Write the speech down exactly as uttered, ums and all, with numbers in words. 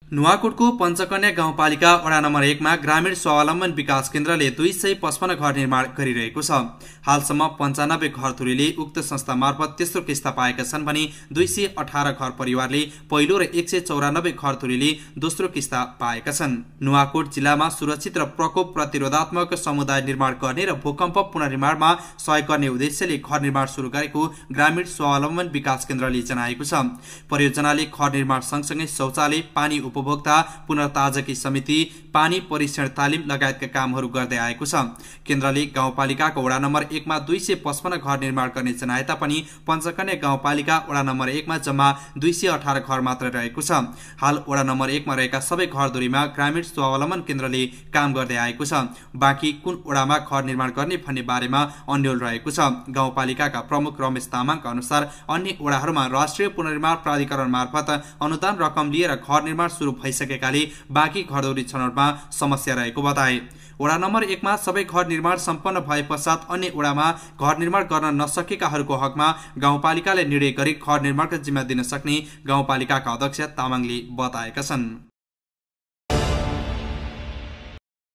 नुवाकोटको पञ्चकन्या गाउँपालिका वडा नम्बर एकमा ग्रामीण स्वावलम्बन विकास केन्द्रले दुई सय पचपन्न घर निर्माण गरिरहेको छ। हालसम्म पन्चानब्बे घरधुरीले उक्त संस्था मार्फत तेस्रो किस्ता पाएका छन् भने दुई सय अठार घर परिवारले पहिलो र एक सय चौरानब्बे घरधुरीले दोस्रो किस्ता पाएका छन्। नुवाकोट जिल्लामा सुरक्षित र प्रकोप प्रतिरोधात्मक समुदाय निर्माण गर्ने र भूकम्प पुनर्निर्माणमा सहयोग गर्ने उद्देश्यले घर निर्माण सुरु गरेको ग्रामीण स्वावलम्बन विकास केन्द्रले जनाएको छ। परियोजनाले घर निर्माण सँगसँगै शौचालय, पानी उपभोक्ता पुनर्ताजकी समिति, पानी परीक्षण तालिम लगायतका कामहरू गर्दै आएको छ। केन्द्रले गाउँपालिकाको वडा नम्बर एकमा दुई सय पचपन्न घर निर्माण गर्ने जनाए तापनि पञ्चकन्या गाउँपालिका वडा नम्बर एकमा जम्मा दुई सय अठार घर मात्र रहेको छ। हाल वडा नम्बर एकमा रहेका सबै घरधुरीमा ग्रामीण स्वावलम्बन केन्द्रले काम गर्दै आएको छ। बाँकी कुन वडामा घर निर्माण गर्ने भन्ने बारेमा अन्यल रहेको छ। गाउँपालिकाका प्रमुख रमेश तामाङका अनुसार अन्य वडाहरूमा राष्ट्रिय पुनर्निर्माण प्राधिकरण मार्फत अनुदान रकम लिएर घर निर्माण सुरु भइसकेकाले बाँकी घरधुरी छनौटमा समस्या रहेको बताए। वडा नम्बर एकमा सबै घर निर्माण सम्पन्न भए पश्चात अन्य वडामा घर निर्माण गर्न नसकेकाहरूको हकमा गाउँपालिकाले निर्णय गरी घर निर्माणको जिम्मा दिन सक्ने गाउँपालिकाका अध्यक्ष तामाङले बताएका छन्।